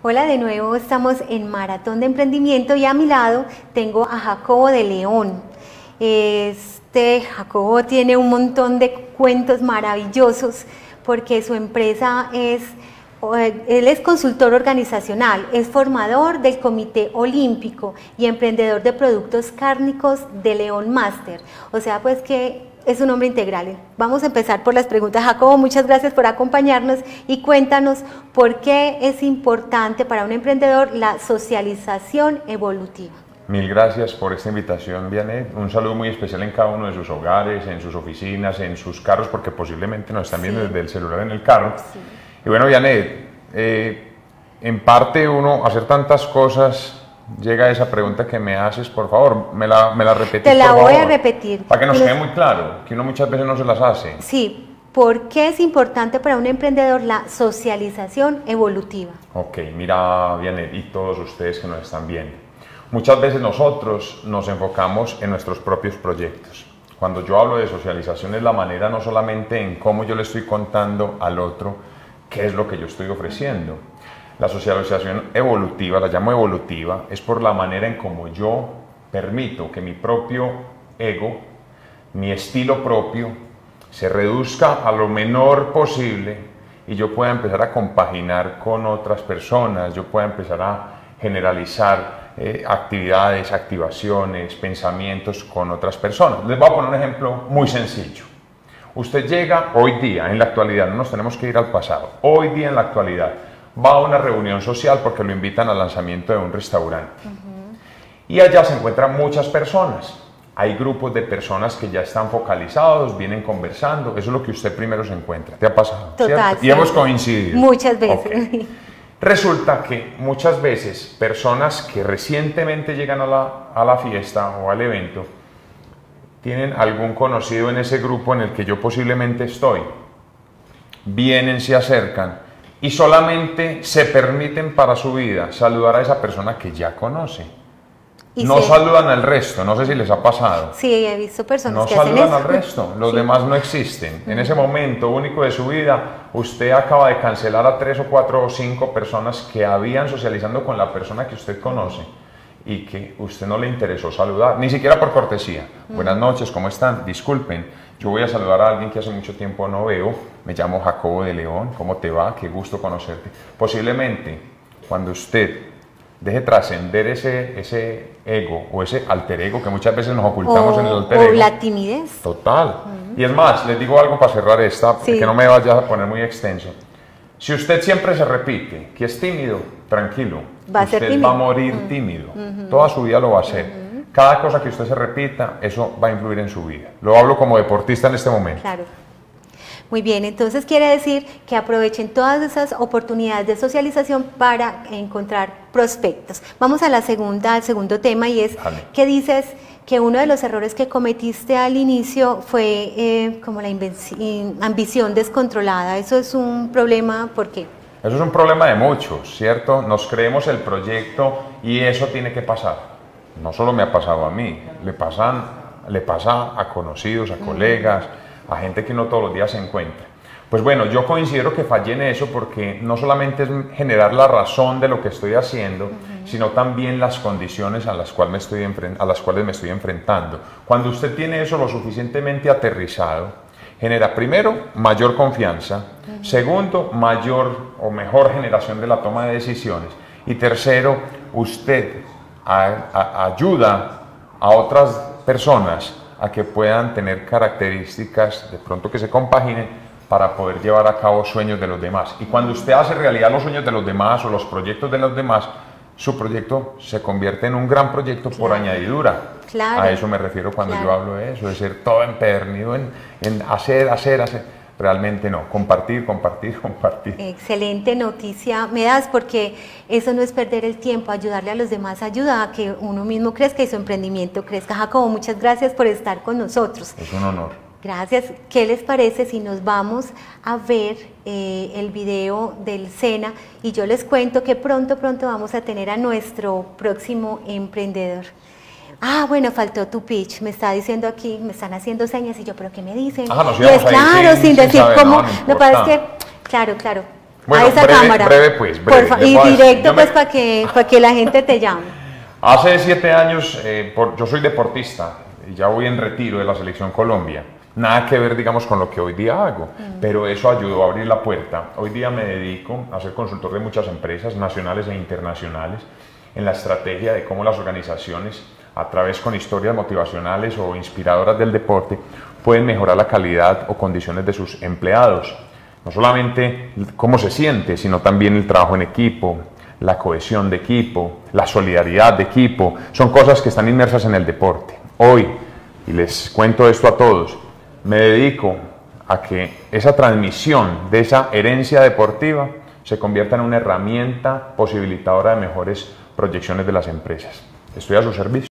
Hola de nuevo, estamos en Maratón de Emprendimiento y a mi lado tengo a Jacobo de León. Jacobo tiene un montón de cuentos maravillosos porque su empresa él es consultor organizacional, es formador del Comité Olímpico y emprendedor de productos cárnicos de León Master. O sea, pues que es un hombre integral. Vamos a empezar por las preguntas. Jacobo, muchas gracias por acompañarnos y cuéntanos por qué es importante para un emprendedor la socialización evolutiva. Mil gracias por esta invitación, Vianney. Un saludo muy especial en cada uno de sus hogares, en sus oficinas, en sus carros, porque posiblemente nos están viendo desde el celular en el carro. Sí. Y bueno, Vianney, en parte uno hacer tantas cosas, llega esa pregunta que me haces, por favor, me la repetís. Te la voy a repetir. Para que nos quede muy claro, que uno muchas veces no se las hace. Sí, ¿por qué es importante para un emprendedor la socialización evolutiva? Ok, mira, Vianney, y todos ustedes que nos están viendo. Muchas veces nosotros nos enfocamos en nuestros propios proyectos. Cuando yo hablo de socialización es la manera no solamente en cómo yo le estoy contando al otro qué es lo que yo estoy ofreciendo. La socialización evolutiva, la llamo evolutiva, es por la manera en cómo yo permito que mi propio ego, mi estilo propio, se reduzca a lo menor posible y yo pueda empezar a compaginar con otras personas, yo pueda empezar a generalizar actividades, activaciones, pensamientos con otras personas. Les voy a poner un ejemplo muy sencillo. Usted llega hoy día, en la actualidad, no nos tenemos que ir al pasado, hoy día en la actualidad, va a una reunión social porque lo invitan al lanzamiento de un restaurante. Y allá se encuentran muchas personas. Hay grupos de personas que ya están focalizados, vienen conversando. Eso es lo que usted primero se encuentra. ¿Te ha pasado? Total. ¿Cierto? Y hemos coincidido. Muchas veces. Okay. Resulta que muchas veces personas que recientemente llegan a la fiesta o al evento tienen algún conocido en ese grupo en el que yo posiblemente estoy. Vienen, se acercan y solamente se permiten para su vida saludar a esa persona que ya conoce. No saludan al resto, no sé si les ha pasado. Sí, he visto personas que hacen eso. No saludan al resto, los sí. demás no existen. En ese momento único de su vida, usted acaba de cancelar a 3 o 4 o 5 personas que habían socializando con la persona que usted conoce y que usted no le interesó saludar, ni siquiera por cortesía. Buenas noches, ¿cómo están? Disculpen, yo voy a saludar a alguien que hace mucho tiempo no veo, me llamo Jacobo de León, ¿cómo te va? Qué gusto conocerte. Posiblemente, cuando usted deje trascender ese ego o ese alter ego que muchas veces nos ocultamos en el alter ego. O la timidez. Total. Y es más, les digo algo para cerrar esta, que no me vaya a poner muy extenso. Si usted siempre se repite que es tímido, tranquilo, usted va a morir tímido. Toda su vida lo va a hacer. Cada cosa que usted se repita, eso va a influir en su vida. Lo hablo como deportista en este momento. Claro. Muy bien, entonces quiere decir que aprovechen todas esas oportunidades de socialización para encontrar prospectos. Vamos a al segundo tema y es que dices que uno de los errores que cometiste al inicio fue como la ambición descontrolada. ¿Eso es un problema? ¿Por qué? Eso es un problema de muchos, ¿cierto? Nos creemos el proyecto y eso tiene que pasar. No solo me ha pasado a mí, le pasa a conocidos, a colegas, a gente que no todos los días se encuentra. Pues bueno, yo considero que fallé en eso porque no solamente es generar la razón de lo que estoy haciendo, sino también las condiciones a las cuales me estoy enfrentando. Cuando usted tiene eso lo suficientemente aterrizado, genera primero mayor confianza, segundo mayor o mejor generación de la toma de decisiones y tercero, usted ayuda a otras personas a que puedan tener características de pronto que se compaginen para poder llevar a cabo sueños de los demás. Y cuando usted hace realidad los sueños de los demás o los proyectos de los demás, su proyecto se convierte en un gran proyecto por añadidura. A eso me refiero cuando yo hablo de eso, de ser todo empedernido en hacer. Realmente no, compartir. Excelente noticia me das, porque eso no es perder el tiempo, ayudarle a los demás ayuda a que uno mismo crezca y su emprendimiento crezca. Jacobo, muchas gracias por estar con nosotros. Es un honor. Gracias. ¿Qué les parece si nos vamos a ver el video del SENA? Y yo les cuento que pronto vamos a tener a nuestro próximo emprendedor. Ah, bueno, faltó tu pitch, me está diciendo aquí, me están haciendo señas y yo, ¿pero qué me dicen? Nos pues claro, sin decir saber, cómo, no me parece que, claro, Bueno, a esa cámara. Breve pues, breve. Y directo pues para que la gente te llame. Hace 7 años, yo soy deportista y ya voy en retiro de la Selección Colombia. Nada que ver, digamos, con lo que hoy día hago, pero eso ayudó a abrir la puerta. Hoy día me dedico a ser consultor de muchas empresas nacionales e internacionales en la estrategia de cómo las organizaciones, a través con historias motivacionales o inspiradoras del deporte, pueden mejorar la calidad o condiciones de sus empleados. No solamente cómo se siente, sino también el trabajo en equipo, la cohesión de equipo, la solidaridad de equipo. Son cosas que están inmersas en el deporte. Hoy, y les cuento esto a todos, me dedico a que esa transmisión de esa herencia deportiva se convierta en una herramienta posibilitadora de mejores proyecciones de las empresas. Estoy a su servicio.